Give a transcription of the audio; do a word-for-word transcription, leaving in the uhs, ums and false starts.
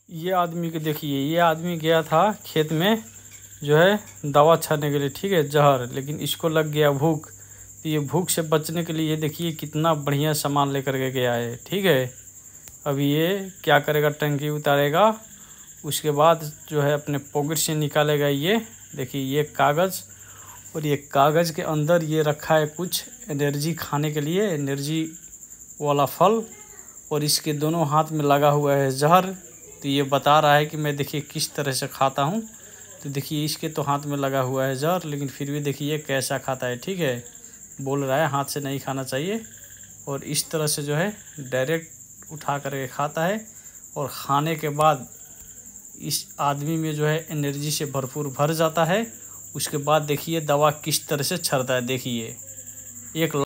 ये आदमी के देखिए, ये आदमी गया था खेत में जो है दवा छाने के लिए, ठीक है, जहर, लेकिन इसको लग गया भूख। तो ये भूख से बचने के लिए देखिए कितना बढ़िया सामान लेकर के गया है, ठीक है। अभी ये क्या करेगा, टंकी उतारेगा, उसके बाद जो है अपने पॉकेट से निकालेगा। ये देखिए ये कागज़, और ये कागज़ के अंदर ये रखा है कुछ एनर्जी खाने के लिए, एनर्जी वाला फल, और इसके दोनों हाथ में लगा हुआ है जहर। तो ये बता रहा है कि मैं देखिए किस तरह से खाता हूँ। तो देखिए इसके तो हाथ में लगा हुआ है जहर, लेकिन फिर भी देखिए कैसा खाता है, ठीक है। बोल रहा है हाथ से नहीं खाना चाहिए, और इस तरह से जो है डायरेक्ट उठा करके खाता है। और खाने के बाद इस आदमी में जो है एनर्जी से भरपूर भर जाता है। उसके बाद देखिए दवा किस तरह से छरता है, देखिए एक